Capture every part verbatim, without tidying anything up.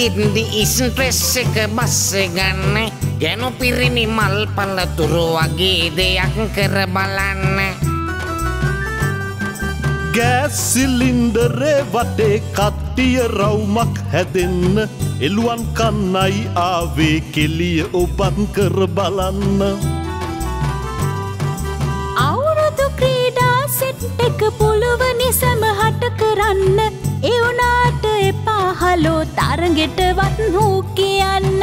ඉන්දි ඉස්ප්‍රෙස් එක බස් ගන්න ගැනු පිරිණි මල් පළතුරු වගේ දෙයක් කර බලන්න. ගෑස් සිලින්ඩරේ වටේ කට්ටිය රවුමක් හැදෙන්න එළුවන් කන්නයි ආවේ කෙලිය ඔබත් කර බලන්න. අවුරුදු ක්‍රීඩා සෙට් එක පුළුවනි සමහට කරන්න. ඒ වුණාට එපා හලෝ තරගෙටවත් හූ කියන්න.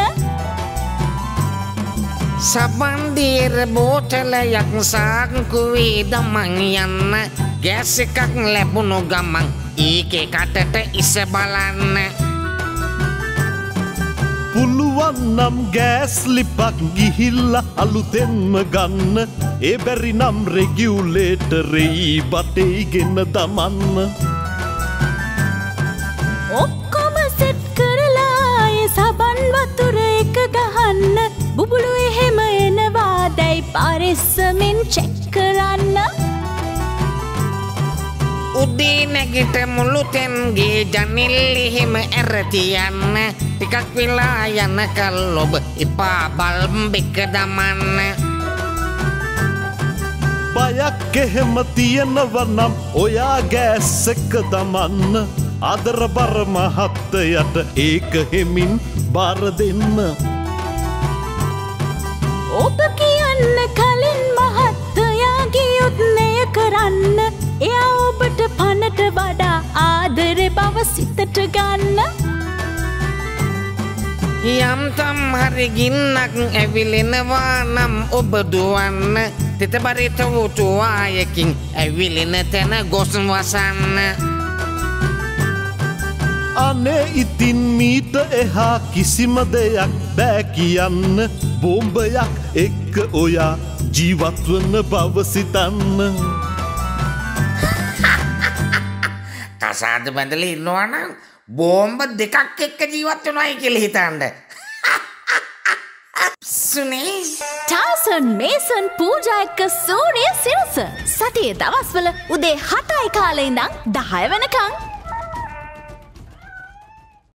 සබන්දීර බෝතලයක් සාංකුවේ දමන් යන්න. ගෑස් එකක් ලැබුණු ගමන් ඒකේ කටට ඉස බලන්න. පුළුවන් නම් ගෑස් ලිපක් ගිහිල්ලා අලුතෙන්ම ගන්න. ඒ බැරි නම් රෙගියුලේටරේ බටේ ගෙන දමන්න. ඔක්කොම සෙට් කරලා ඒ සබන් වතුර එක ගහන්න. බුබුලු එහෙම එනවා දැයි පරිස්සමින් චෙක් කරන්න. උදේ නැගිට මුළු තැන්ගේ ජනෙල් එහෙම ඇර තියන්න. ටිකක් වෙලා යනකල් ඔබ එපා බල්බ් එක දමන්න. බයක් එහෙම තියෙනව නම් ඔයා ගෑස් එක දමන්න. ආදර බර මහත්තයට ඒක හිමින් බාර දෙන්න. ඔබ කියන්න කලින් මහත්තයාගේ යුද්ධය කරන්න. එයා ඔබට පනට වඩා ආදරේ බව සිතට ගන්න. යම්තම් හරි ගින්නක් ඇවිලෙනවා නම් ඔබ දුවන්න. තෙත බරිත වූතුවායකින් ඇවිලෙන තැන ගොස් වසන්න. අනේ ඉතින් මීට එහා කිසිම දෙයක් බෑ කියන්න. බෝම්බයක් එක්ක ඔයා ජීවත්වන බව සිතන්න. කසාද බැඳලා ඉන්නවා නම් බෝම්බ දෙකක් එක්ක ජීවත් වෙනවයි කියලා හිතන්න. සුනේ ටාසන් මේසන් පූජා එක්ක සූර්ය සිරස සතියේ දවස්වල උදේ හතයි කාලේ ඉඳන් දහය වෙනකන්